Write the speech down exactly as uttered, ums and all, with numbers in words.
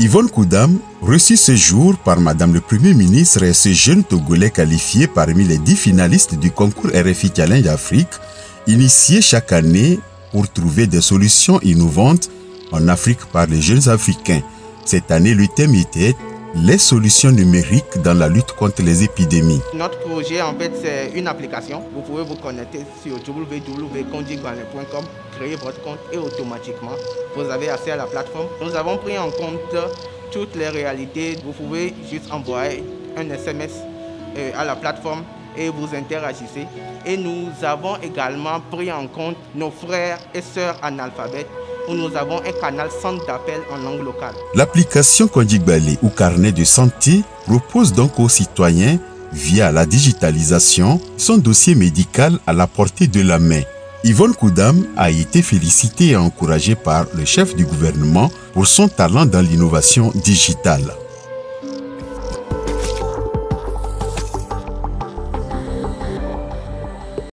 Yvonne Koudam, reçue ce jour par Madame le Premier ministre et ce jeune Togolais qualifié parmi les dix finalistes du concours R F I Challenge Afrique, initié chaque année pour trouver des solutions innovantes en Afrique par les jeunes Africains. Cette année, le thème était les solutions numériques dans la lutte contre les épidémies. Notre projet, en fait, c'est une application. Vous pouvez vous connecter sur w w w point konjigbale point com, créer votre compte et automatiquement, vous avez accès à la plateforme. Nous avons pris en compte toutes les réalités. Vous pouvez juste envoyer un S M S à la plateforme et vous interagissez. Et nous avons également pris en compte nos frères et sœurs analphabètes, où nous avons un canal centre d'appel en langue locale. L'application Konjigbale ou carnet de santé propose donc aux citoyens, via la digitalisation, son dossier médical à la portée de la main. Yvonne Koudam a été félicitée et encouragée par le chef du gouvernement pour son talent dans l'innovation digitale.